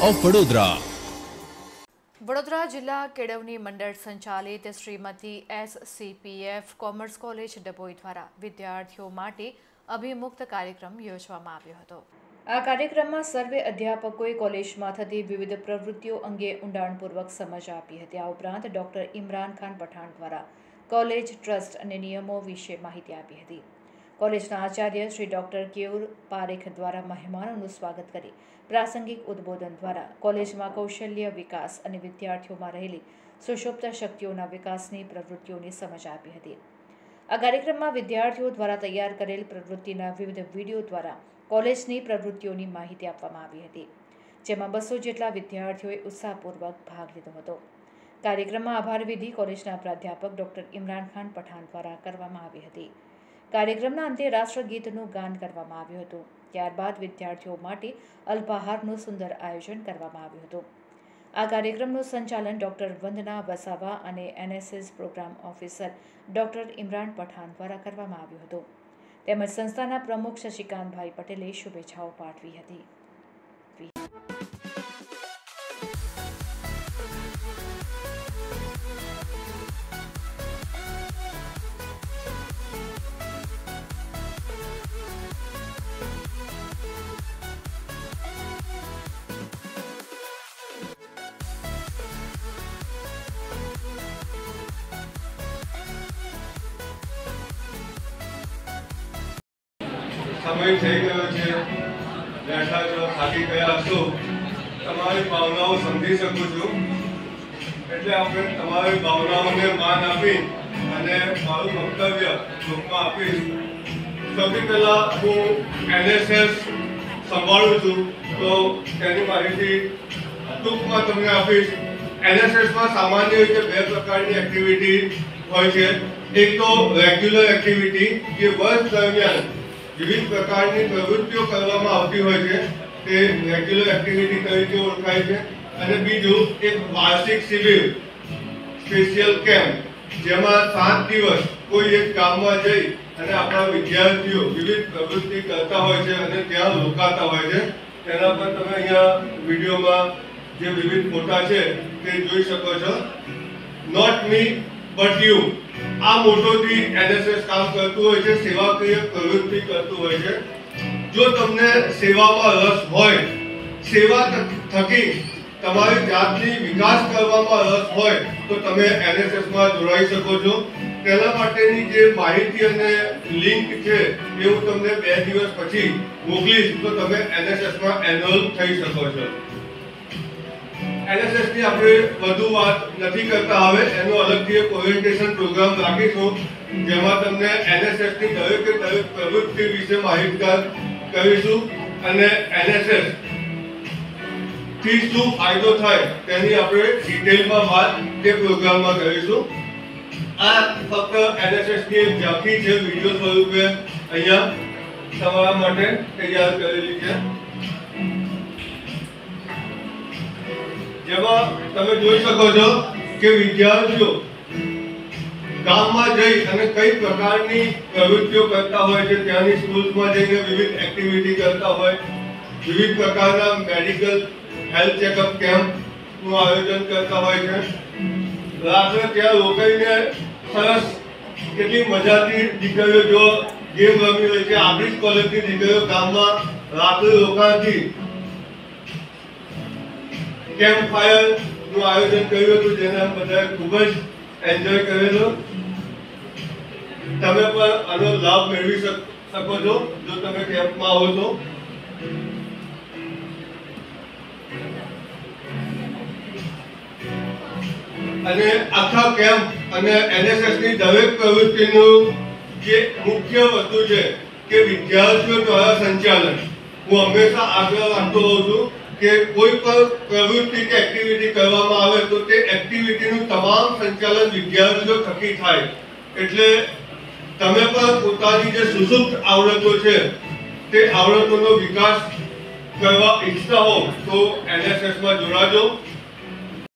Of Vadodara. Vadodara જિલ્લા કેળવણી મંડળ સંચાલિત Shrimati SCPF commerce college Dabhoi દ્વારા વિદ્યાર્થીઓ માટે અભિમુક્ત કાર્યક્રમ યોજવામાં આવ્યો હતો। આ કાર્યક્રમમાં સર્વે અધ્યાપકોએ કોલેજમાં થતી વિવિધ પ્રવૃત્તિઓ અંગે ઊંડાણપૂર્વક સમજ આપી હતી। આ ઉપરાંત ડોક્ટર ઇમરાન ખાન પઠાણ દ્વારા કોલેજ ટ્રસ્ટ અને નિયમો વિશે માહિતી આપી હતી। કોલેજના આચાર્ય શ્રી ડોક્ટર કેયુર પારેખ દ્વારા મહેમાનોનું સ્વાગત કરી પ્રાસંગિક ઉદ્બોધન દ્વારા કોલેજમાં કૌશલ્ય વિકાસ અને વિદ્યાર્થીઓમાં રહેલી સુષુપ્ત શક્તિઓના વિકાસની પ્રવૃત્તિઓની સમજ આપી હતી। આ કાર્યક્રમમાં વિદ્યાર્થીઓ દ્વારા તૈયાર કરેલ પ્રવૃત્તિના વિવિધ વિડીયો દ્વારા કોલેજની પ્રવૃત્તિઓની માહિતી આપવામાં આવી હતી, જેમાં 200 જેટલા વિદ્યાર્થીઓએ ઉત્સાહપૂર્વક ભાગ લીધો હતો। કાર્યક્રમમાં આભાર વિધિ કોલેજના પ્રાધ્યાપક ડોક્ટર ઇમરાન ખાન પઠાણ દ્વારા કરવામાં આવી હતી। કાર્યક્રમના અંતે રાષ્ટ્રગીતનું ગાન કરવામાં આવ્યું હતું। ત્યારબાદ વિદ્યાર્થીઓ માટે અલ્પાહારનું સુંદર આયોજન કરવામાં આવ્યું હતું। આ કાર્યક્રમનું સંચાલન ડોક્ટર વંદના વસાવા અને NSS program officer doctor Imran Pathan દ્વારા કરવામાં આવ્યું હતું, તેમજ સંસ્થાના પ્રમુખ શશિકાંતભાઈ પટેલે શુભેચ્છાઓ પાઠવી હતી। समय થઈ ગયો છે, બેઠા છો, થાકી ગયા છો, તમારી ભાવનાઓ સમજી શકું છું, એટલે આપણે તમારી ભાવનાઓને માન આપી અને મારું વક્તવ્ય ટૂંકમાં આપીશ। સૌથી પહેલા હું NSS સંભાળું છું, તો તેની માહિતી ટૂંકમાં તમને આપીશ। NSSમાં સામાન્ય રીતે 2 પ્રકારની એક્ટિવિટી હોય છે। એક તો રેગ્યુલર એક્ટિવિટી, જે વર્ષ દરમિયાન વિવિધ પ્રકારની પ્રવૃત્તિઓ કરવામાં આવતી હોય છે, તે રેગ્યુલર એક્ટિવિટી તરીકે ઓળખાય છે। અને બીજું એક વાર્ષિક શિબિર, સ્પેશિયલ કેમ્પ, જેમાં 7 દિવસ કોઈ એક ગામમાં જઈ અને આપણા વિદ્યાર્થીઓ વિવિધ પ્રવૃત્તિ કરતા હોય છે અને ત્યાં રોકાતા હોય છે। તેના પર તમે અહીંયા વિડીયોમાં જે વિવિધ ફોટા છે તે જોઈ શકો છો। નોટ મી બટ યુ, આ મોટોથી NSS કામ કરતું હોય છે, સેવાકીય પ્રવૃત્તિ કરતું હોય છે। જો તમને સેવામાં રસ હોય, સેવા થકી તમારી જાતની વિકાસ કરવામાં રસ હોય, તો તમે NSSમાં જોડાઈ શકો છો। તેના માટેની જે માહિતી અને લિંક છે એ હું તમને 2 દિવસ પછી મોકલીશ, તો તમે NSSમાં એનરોલ થઈ શકો છો। NSS ની આપણે વધુ વાત નથી કરતા, હવે એનો અલગથી એક ઓરિએન્ટેશન પ્રોગ્રામ રાખીશું, જેમાં તમને NSS ની દરેક પ્રવૃત્તિ વિશે માહિતગાર કરીશું અને NSS થી શું ફાયદો થાય તેની આપણે ડિટેલમાં વાત તે પ્રોગ્રામમાં કરીશું। આ ફક્ત NSS ની એક ઝાંખી છે, વિડીયો સ્વરૂપે અહીંયા તમારા માટે તૈયાર કરેલી છે, જેમાં તમે જોઈ શકો છો કે વિદ્યાર્થીઓ ગામમાં જઈ અને કઈ પ્રકારની પ્રવૃત્તિઓ કરતા હોય છે। ત્યાંની સ્કૂલ્સમાં જઈને વિવિધ એક્ટિવિટી કરતા હોય, વિવિધ પ્રકારના મેડિકલ હેલ્થ ચેકઅપ કેમ્પનું આયોજન કરતા હોય છે। રાત્રે ત્યાં રોકાઈને સરસ કેટલી મજાથી દીકરીઓ જો ગેમ રમી હોય છે। આપણી જ કોલેજની દીકરીઓ ગામમાં રાત્રે રોકાણથી કેમ્પ ફાયર નું આયોજન કર્યું હતું, જેને બધાએ ખૂબ જ એન્જોય કરેલો। તમે પણ આનો લાભ મેળવી શકો છો જો તમે કેમ્પમાં આવો તો। અને આખા કેમ્પ અને NSS ની દરેક પ્રવૃત્તિનું જે મુખ્ય વસ્તુ છે કે વિદ્યાર્થીઓ દ્વારા સંચાલન। હું હંમેશા આગ્રહ રાખતો હોઉં છું કે કોઈ પણ પ્રવૃત્તિ કે એક્ટિવિટી કરવામાં આવે તો તે એક્ટિવિટીનું તમામ સંચાલન વિદ્યાર્થીઓ થકી થાય। એટલે તમે પણ પોતાની જે સુષુપ્ત આવડતો છે તે આવડતોનો વિકાસ કરવા ઈચ્છતા હો તો NSSમાં જોડાજો।